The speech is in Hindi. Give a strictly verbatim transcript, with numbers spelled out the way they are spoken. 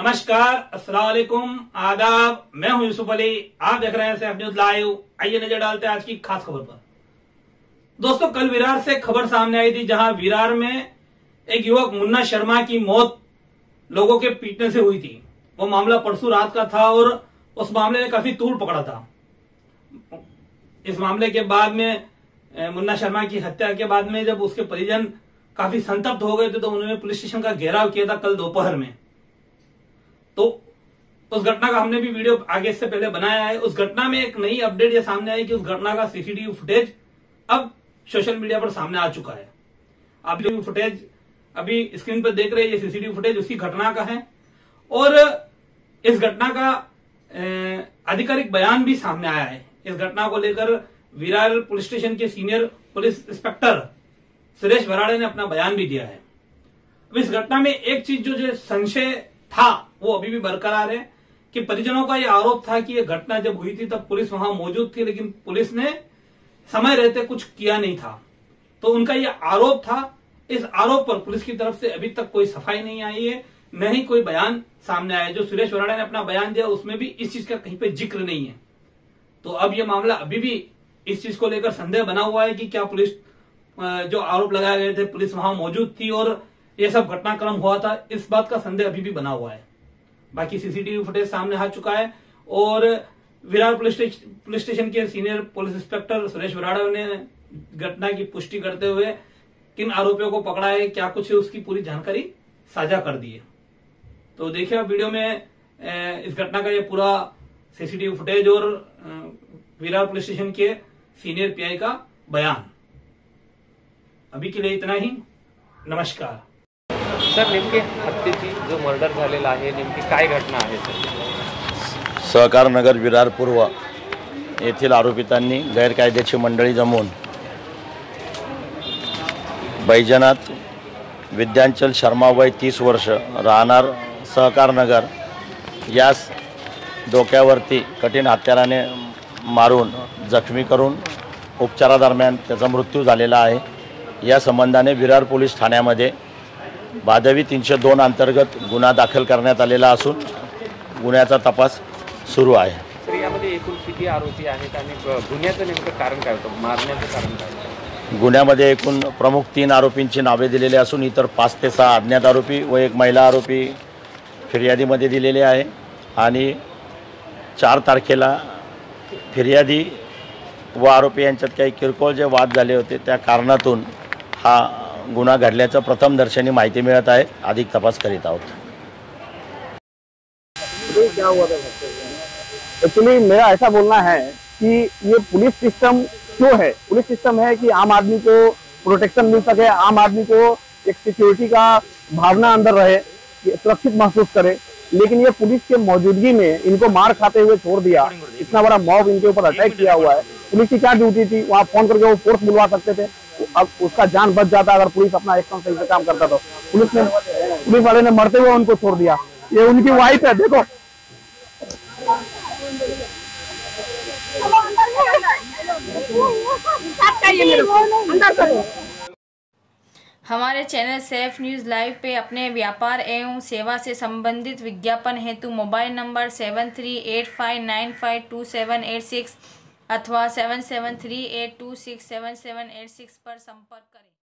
नमस्कार, अस्सलाम वालेकुम, आदाब। मैं हूं यूसुफ अली, आप देख रहे हैं सैफ न्यूज लाइव। आइए नजर डालते हैं आज की खास खबर पर। दोस्तों, कल विरार से खबर सामने आई थी, जहां विरार में एक युवक मुन्ना शर्मा की मौत लोगों के पीटने से हुई थी। वो मामला परसों रात का था और उस मामले ने काफी तूल पकड़ा था। इस मामले के बाद में मुन्ना शर्मा की हत्या के बाद में जब उसके परिजन काफी संतप्त हो गए थे तो उन्होंने पुलिस स्टेशन का घेराव किया था कल दोपहर में। तो उस घटना का हमने भी वीडियो आगे से पहले बनाया है। उस घटना में एक नई अपडेट ये सामने आई कि उस घटना का सीसीटीवी फुटेज अब सोशल मीडिया पर सामने आ चुका है। आप जो फुटेज अभी स्क्रीन पर देख रहे हैं, ये सीसीटीवी फुटेज उसी घटना का है और इस घटना का आधिकारिक बयान भी सामने आया है। इस घटना को लेकर विरार पुलिस स्टेशन के senior police inspector Suresh Barade ने अपना बयान भी दिया है। अब इस घटना में एक चीज जो जो संशय था वो अभी भी बरकरार है कि परिजनों का यह आरोप था कि यह घटना जब हुई थी तब पुलिस वहां मौजूद थी, लेकिन पुलिस ने समय रहते कुछ किया नहीं था। तो उनका यह आरोप था। इस आरोप पर पुलिस की तरफ से अभी तक कोई सफाई नहीं आई है, न ही कोई बयान सामने आया। जो सुरेश बराड़े ने अपना बयान दिया उसमें भी इस चीज का कहीं पे जिक्र नहीं है। तो अब यह मामला अभी भी इस चीज को लेकर संदेह बना हुआ है कि क्या पुलिस जो आरोप लगाए गए थे पुलिस वहां मौजूद थी और यह सब घटनाक्रम हुआ था। इस बात का संदेह अभी भी बना हुआ है। बाकी सीसीटीवी फुटेज सामने आ चुका है और Virar police station police station के senior police inspector Suresh Barada ने घटना की पुष्टि करते हुए किन आरोपियों को पकड़ा है, क्या कुछ है, उसकी पूरी जानकारी साझा कर दी है। तो देखिए आप वीडियो में इस घटना का ये पूरा सीसीटीवी फुटेज और विरार पुलिस स्टेशन के सीनियर पीआई का बयान। अभी के लिए इतना ही, नमस्कार। सर, नेमके हत्येची जो मर्डर झालेला आहे नेमकी काय घटना आहे सर? सहकार नगर विरार पूर्व येथील आरोपितांनी गैरकायद्याची मंडळी जमवून बैजनाथ विद्यांचल शर्मा वय तीस वर्ष राहणार सहकार नगर यास डोक्यावरती कठीण हत्याराने मारून जखमी करून उपचारादरम्यान त्याचा मृत्यू झालेला आहे। या संबंधाने विरार पोलीस ठाण्यामध्ये भादवी तीनशे दोन अंतर्गत गुन्हा दाखल करण्यात आलेला असून गुन्ह्याचा तपास सुरू आहे। सर, यामध्ये एकूण किती आरोपी आहेत आणि गुन्ह्याचं नेमकं कारण काय होतं, मारण्याचं कारण काय? गुन्ह्यामध्ये एकूण प्रमुख तीन आरोपींची नावे दिलेली असून इतर पाच ते सहा अज्ञात आरोपी व एक महिला आरोपी फिर्यादीमध्ये दिलेले आहे आणि चार तारखेला फिर्यादी व आरोपी यांच्यात काही किरकोळ जे वाद झाले होते त्या कारणातून हा गुन्हा घडल्याचं प्रथम दर्शनी माहिती मिळत आहे। अधिक तपास करीत आहोत। क्या हुआ था? एक्चुअली मेरा ऐसा बोलना है कि ये पुलिस सिस्टम क्यों है, पुलिस सिस्टम है कि आम आदमी को प्रोटेक्शन मिल सके, आम आदमी को एक सिक्योरिटी का भावना अंदर रहे, सुरक्षित महसूस करे। लेकिन ये पुलिस के मौजूदगी में इनको मार खाते हुए छोड़ दिया। इतना बड़ा मॉब इनके ऊपर अटैक किया हुआ है। पुलिस की क्या ड्यूटी थी? वहाँ फोन करके वो फोर्स बुलवा सकते थे, अब उसका जान बच जाता अगर पुलिस अपना एक्शन सही से काम करता। तो पुलिस ने पुलिस वाले ने मरते हुए उनको छोड़ दिया। ये उनकी वाइफ है, देखो। हमारे चैनल सैफ न्यूज़ लाइव पे अपने व्यापार एवं सेवा से संबंधित विज्ञापन हेतु mobile number seven three eight five nine five two seven eight six अथवा seven seven three eight two six seven seven eight six पर संपर्क करें।